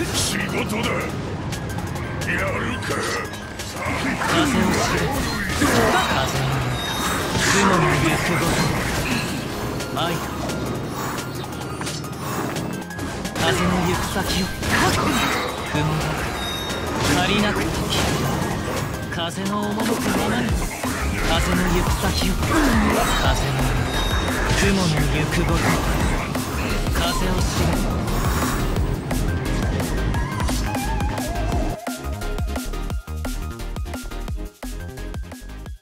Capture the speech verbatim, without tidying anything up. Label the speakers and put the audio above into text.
Speaker 1: 仕事だ。やるか。
Speaker 2: 風を知れ。風の雲の行くごと愛だ。風の行く先を雲なく借りなく時風の赴くままに風の行く先を風の雲の行くごと